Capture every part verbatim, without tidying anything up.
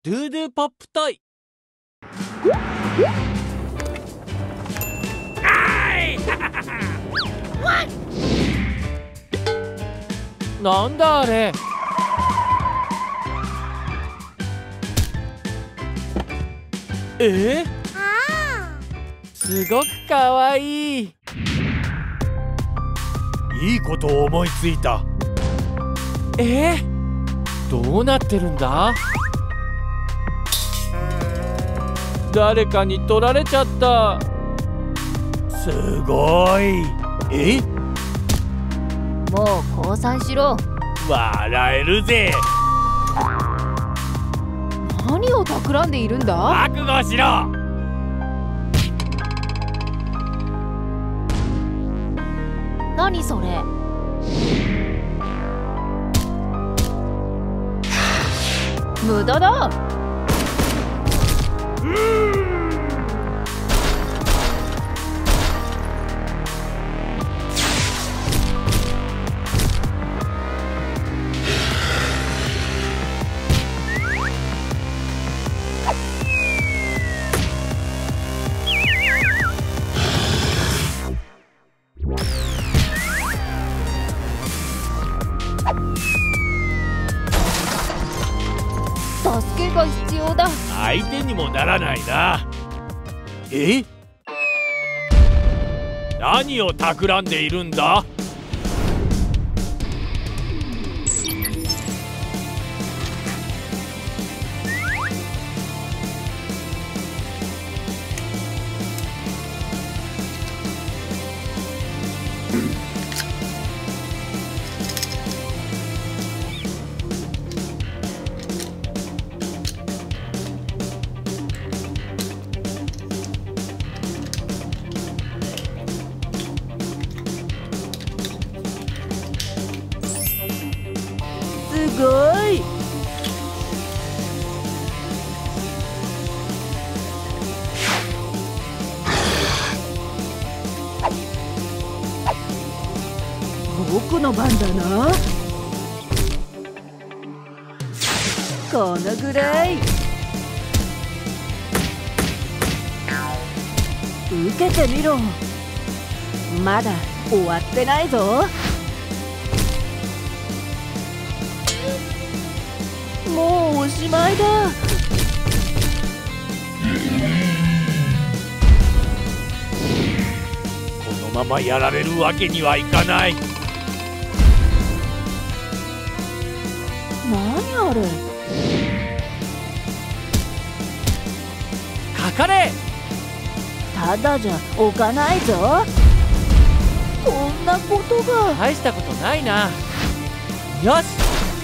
ドゥードゥポップトイ。なんだあれ。えー、すごくかわいい。 いいことを思いついた。 えー、どうなってるんだ。誰かに取られちゃった。 すごい。え？ もう降参しろ。 笑えるぜ。 何を企んでいるんだ。 覚悟しろ。 何それ。無駄だ。助けが必要だ。 相手にもならないな。え？何を企んでいるんだ。 すごい。僕の番だな。このぐらい。受けてみろ。まだ終わってないぞ。もうおしまいだ。 このままやられるわけにはいかない。 何あれ。 かかれ。 ただじゃ置かないぞ。こんなことが。 大したことないな。よし。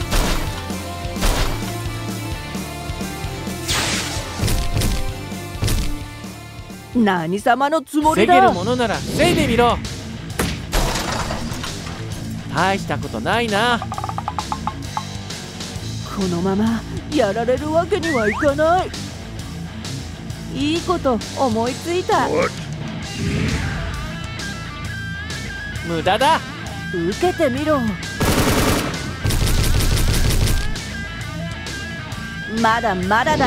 何様のつもりだ。 防げるものなら防いでみろ。大したことないな。 このままやられるわけにはいかない。いいこと思いついた。 無駄だ。 受けてみろ。まだまだだ。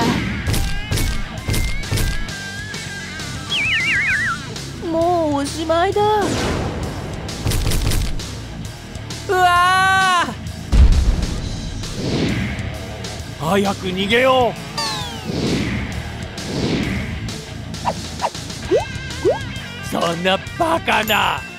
もうおしまいだ。 うわー、早く逃げよう。そんなバカな。